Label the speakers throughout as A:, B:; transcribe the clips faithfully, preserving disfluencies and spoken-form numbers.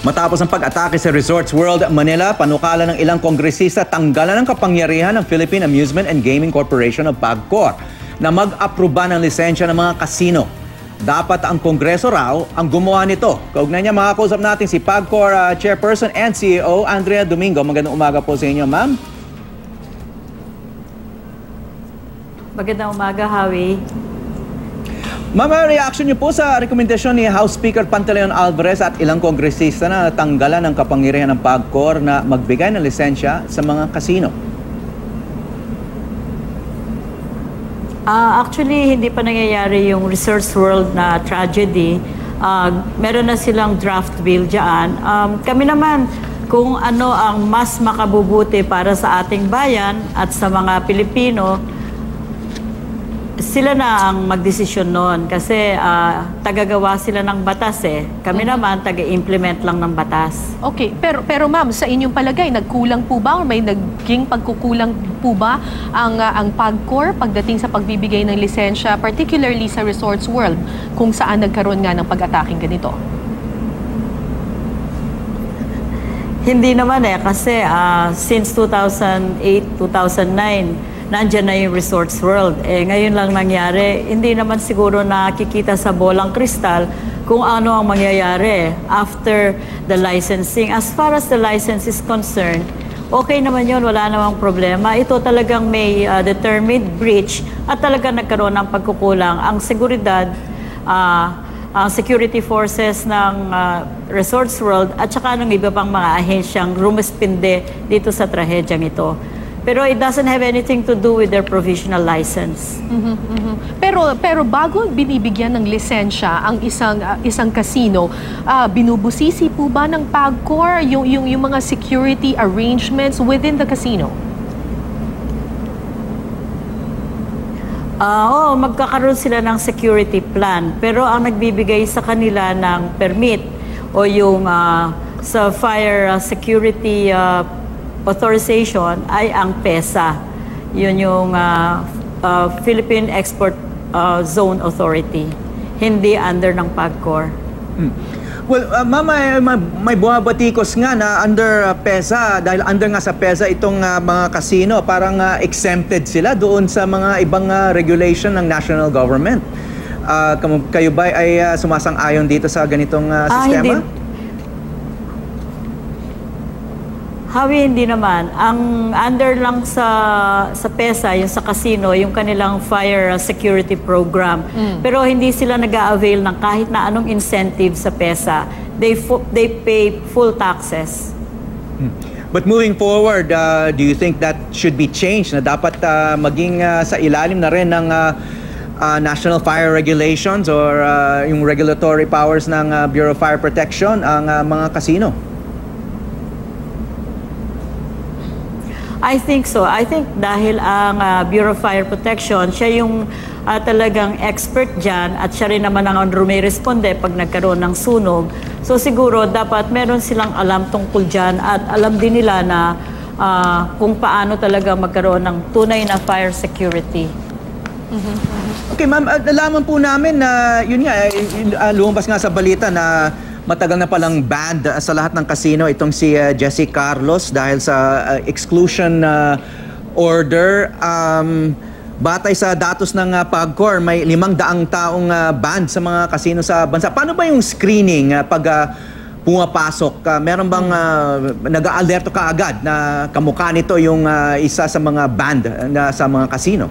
A: Matapos ang pag-atake sa Resorts World Manila, panukala ng ilang kongresista tanggalan ng kapangyarihan ng Philippine Amusement and Gaming Corporation of PAGCOR na mag-aproba ng lisensya ng mga kasino. Dapat ang Kongreso raw ang gumawa nito. Kaugnay niya, makakausap natin si PAGCOR uh, Chairperson and C E O Andrea Domingo. Magandang umaga po sa inyo, ma'am.
B: Magandang umaga, Howie.
A: Ma'am, reaction niyo po sa rekomendasyon ni House Speaker Pantaleon Alvarez at ilang kongresista na tanggalan ng kapangyarihan ng PAGCOR na magbigay ng lisensya sa mga kasino?
B: Uh, actually, hindi pa nangyayari yung Resorts World na tragedy. Uh, meron na silang draft bill dyan. Um, kami naman, kung ano ang mas makabubuti para sa ating bayan at sa mga Pilipino, sila na ang magdesisyon noon kasi uh, tagagawa sila ng batas eh. Kami mm-hmm. naman taga-implement lang ng batas.
C: Okay, pero pero ma'am, sa inyong palagay, nagkulang po ba o may naging pagkukulang po ba ang uh, ang PAGCOR pagdating sa pagbibigay ng lisensya, particularly sa Resorts World, kung saan nagkaroon nga ng pag-ataking ganito?
B: Hindi naman eh kasi uh, since two thousand eight, two thousand nine nandyan na yung Resorts World. Eh, ngayon lang nangyari, hindi naman siguro nakikita sa bolang kristal kung ano ang mangyayari after the licensing. As far as the license is concerned, okay naman yun, wala namang problema. Ito talagang may uh, determined breach at talagang nagkaroon ng pagkukulang. Ang seguridad, uh, ang security forces ng uh, Resorts World at saka ng iba pang mga ahensyang rumispinde dito sa trahedyang ito. Pero it doesn't have anything to do with their provisional license.
C: Mm-hmm, mm-hmm. Pero pero bago binibigyan ng lisensya ang isang uh, isang casino, uh, binubusisi po ba ng PAGCOR yung, yung yung mga security arrangements within the casino?
B: Uh, oh, magkakaroon sila ng security plan. Pero ang nagbibigay sa kanila ng permit o yung uh, sa fire uh, security uh, authorization ay ang PESA. Yun yung uh, uh, Philippine Export uh, Zone Authority. Hindi under ng PAGCOR.
A: Hmm. Well, uh, ma'am, may, may bumabatikos nga na under uh, PESA, dahil under nga sa PESA itong uh, mga casino, parang uh, exempted sila doon sa mga ibang uh, regulation ng national government. Uh, kayo ba ay uh, sumasang-ayon dito sa ganitong uh, sistema?
B: Ah, hindi. Hawi, hindi naman. Ang under lang sa sa PESA, yung sa casino, yung kanilang fire security program. Mm. Pero hindi sila nag-a-avail ng kahit na anong incentive sa PESA. They they pay full taxes.
A: Hmm. But moving forward, uh, do you think that should be changed? Na dapat uh, maging uh, sa ilalim na rin ng uh, uh, National Fire Regulations or uh, yung regulatory powers ng uh, Bureau of Fire Protection ang uh, mga casino?
B: I think so. I think dahil ang uh, Bureau of Fire Protection, siya yung uh, talagang expert dyan at siya rin naman ang rumiresponde pag nagkaroon ng sunog. So siguro dapat meron silang alam tungkol dyan at alam din nila na uh, kung paano talaga magkaroon ng tunay na fire security.
C: Mm-hmm.
A: Okay, ma'am, uh, nalaman po namin na yun nga, uh, lumabas nga sa balita na matagal na palang banned uh, sa lahat ng casino itong si uh, Jesse Carlos dahil sa uh, exclusion uh, order. Um, batay sa datos ng uh, PAGCOR, may limang daang taong uh, banned sa mga casino sa bansa. Paano ba yung screening uh, pag uh, pumapasok? Uh, meron bang uh, nag-aalerto ka agad na kamukha nito yung uh, isa sa mga banned uh, sa mga casino?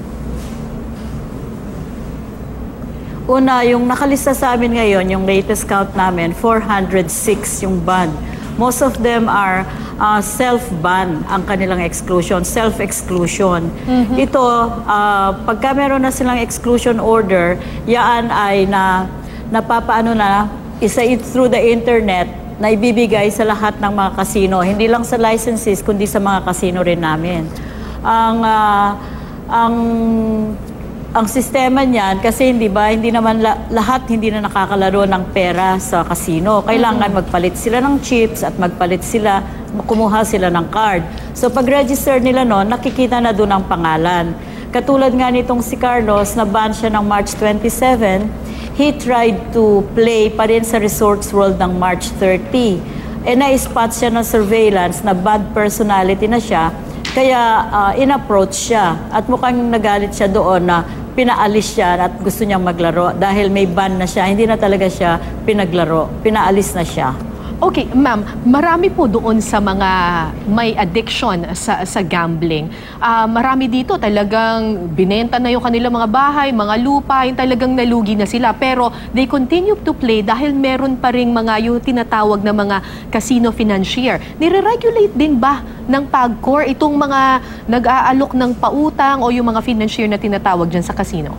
B: Una, yung nakalista sa amin ngayon, yung latest count namin, four hundred six yung ban. Most of them are uh, self-ban ang kanilang exclusion, self-exclusion. Mm-hmm. Ito, uh, pagka meron na silang exclusion order, yan ay na, napapaano na, isa it through the internet, na ibibigay sa lahat ng mga casino. Hindi lang sa licenses, kundi sa mga casino rin namin. Ang, uh, ang ang sistema niyan, kasi hindi ba, hindi naman la, lahat hindi na nakakalaro ng pera sa casino. Kailangan magpalit sila ng chips at magpalit sila, kumuha sila ng card. So pag-register nila noon, nakikita na doon ang pangalan. Katulad nga nitong si Carlos, na ban siya ng March twenty-seven, he tried to play pa rin sa Resorts World ng March thirty. Eh, na-spot siya ng surveillance na bad personality na siya, kaya uh, in-approach siya. At mukhang nagalit siya doon na pinaalis siya at gusto niyang maglaro dahil may ban na siya. Hindi na talaga siya pinaglaro. Pinaalis na siya.
C: Okay, ma'am, marami po doon sa mga may addiction sa, sa gambling. Uh, marami dito talagang binenta na yung kanilang mga bahay, mga lupa, yung talagang nalugi na sila. Pero they continue to play dahil meron pa ring mga yung tinatawag na mga casino financier. Nire-regulate din ba ng PAGCOR itong mga nag-aalok ng pautang o yung mga financier na tinatawag dyan sa casino?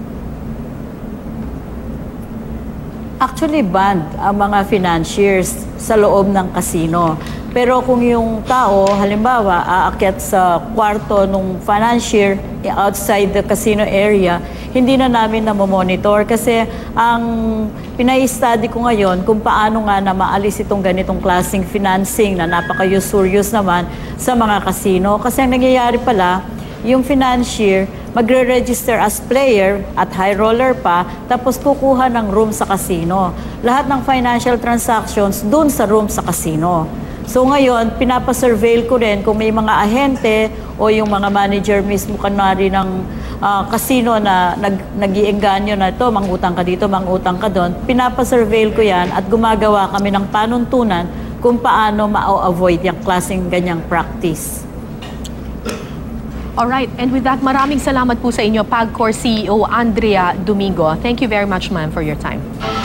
B: Actually, banned ang mga financiers sa loob ng casino. Pero kung yung tao, halimbawa, aakyat sa kwarto ng financier outside the casino area, hindi na namin namomonitor kasi ang pinai-study ko ngayon kung paano nga na maalis itong ganitong klaseng financing na napaka-usurious naman sa mga casino. Kasi ang nangyayari pala, yung financier, magre-register as player at high roller pa, tapos kukuha ng room sa casino. Lahat ng financial transactions dun sa room sa casino. So ngayon, pinapasurveil ko rin kung may mga ahente o yung mga manager mismo kanari ng uh, casino na nag, nag-iengganyo na ito, mangutang ka dito, mangutang ka doon. Pinapasurveil ko yan at gumagawa kami ng panuntunan kung paano ma-avoid yung klaseng ganyang practice.
C: Alright, and with that, maraming salamat po sa inyo, PAGCOR C E O Andrea Domingo. Thank you very much, ma'am, for your time.